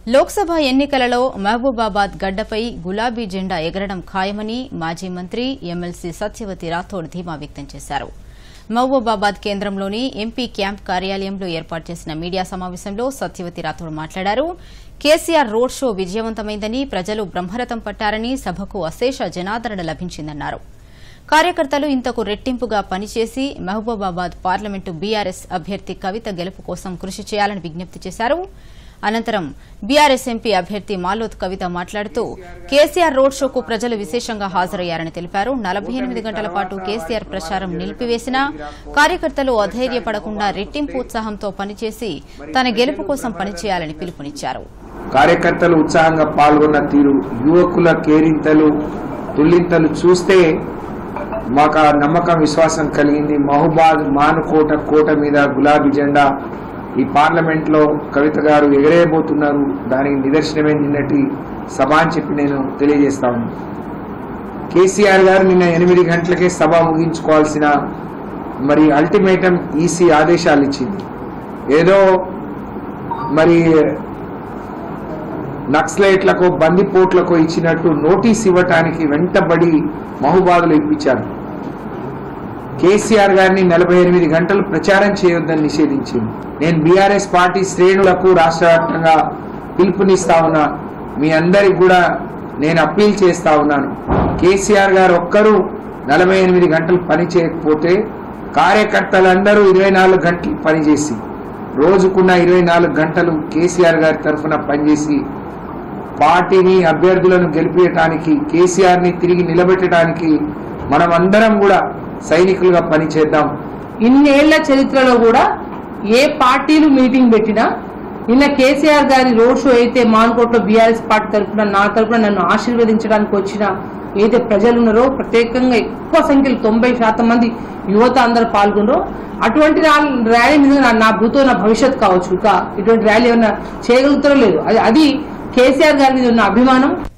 లోక్సభ ఎన్నికలలో మహబూబాబాద్ గడ్డపై గులాబీ జెండా ఎగరడం ఖాయమని మాజీ మంత్రి ఎమ్మెల్సీ సత్యవతి రాథోడ్ ధీమా వ్యక్తం చేశారు. మహబూబాబాద్ కేంద్రంలోని ఎంపీ క్యాంప్ కార్యాలయంలో ఏర్పాటు చేసిన మీడియా సమావేశంలో సత్యవతి రాథోడ్ మాట్లాడారు. కేసీఆర్ రోడ్ షో విజయవంతమైందని, ప్రజలు బ్రహ్మరథం పట్టారని, సభకు అశేష జనాదరణ లభించిందన్నారు. కార్యకర్తలు ఇంతకు రెట్టింపుగా పనిచేసి మహబూబాబాద్ పార్లమెంటు బీఆర్ఎస్ అభ్యర్థి కవిత గెలుపు కోసం కృషి చేయాలని విజ్ఞప్తి చేశారు. అనంతరం బీఆర్ఎస్ ఎంపీ అభ్యర్థి మాలోత్ కవిత మాట్లాడుతూ కేసీఆర్ రోడ్ షోకు ప్రజలు విశేషంగా హాజరయ్యారని తెలిపారు. 48 గంటల పాటు కేసీఆర్ ప్రచారం నిలిపివేసినా కార్యకర్తలు అధైర్యపడకుండా రెట్టింపు ఉత్సాహంతో పనిచేసి తన గెలుపు కోసం పనిచేయాలని పిలుపునిచ్చారు. కార్యకర్తలు ఉత్సాహంగా పాల్గొన్న తీరు, యువకుల కేరింతలు తుల్లింతలు చూస్తే మాకు నమ్మకం విశ్వాసం కలిగింది. మహబూబాద్ మానుకోట కోట మీద గులాబీ జెండా ఈ పార్లమెంట్ లో కవిత గారు ఎగరేయబోతున్నారు. దానికి నిదర్శనమే నిన్నటి సభ అని చెప్పి నేను తెలియజేస్తాను. కేసీఆర్ గారు నిన్న 8 గంటలకే సభ ముగించుకోవాల్సిన మరి అల్టిమేటం ఈసీ ఆదేశాలు ఇచ్చింది. ఏదో మరి నక్సలైట్లకు బందిపోట్లకు ఇచ్చినట్టు నోటీస్ ఇవ్వటానికి వెంటబడి మహబూబాద్లో ఇప్పించారు. కేసీఆర్ గారిని 48 గంటలు ప్రచారం చేయొద్దని నిషేధించింది. నేను బీఆర్ఎస్ పార్టీ శ్రేణులకు రాష్ట్ర వ్యాప్తంగా పిలుపునిస్తా ఉన్నా. మీ అందరికి కూడా నేను అప్పీల్ చేస్తా ఉన్నాను. కేసీఆర్ గారు ఒక్కరూ 48 గంటలు పని చేయకపోతే కార్యకర్తలందరూ 24 గంటలు పనిచేసి రోజుకున్న 24 గంటలు కేసీఆర్ గారి తరఫున పనిచేసి పార్టీని అభ్యర్థులను గెలిపించడానికి, కేసీఆర్ ని తిరిగి నిలబెట్టడానికి మనమందరం కూడా సైనికులుగా పనిచేద్దాం. ఇన్నేళ్ల చరిత్రలో కూడా ఏ పార్టీలు మీటింగ్ పెట్టినా నిన్న కేసీఆర్ గారి రోడ్ షో అయితే మాన్కోట్లో బీఆర్ఎస్ పార్టీ తరఫున నా తరఫున నన్ను ఆశీర్వదించడానికి వచ్చిన ఏదైతే ప్రజలున్నారో, ప్రత్యేకంగా ఎక్కువ సంఖ్యలో 90% మంది యువత అందరూ పాల్గొనరో, అటువంటి ర్యాలీ మీద నా భూతో నా భవిష్యత్ కావచ్చు. ఇక ఇటువంటి ర్యాలీ ఏమన్నా చేయగలుగుతారో లేదు. అది కేసీఆర్ గారి మీద ఉన్న అభిమానం.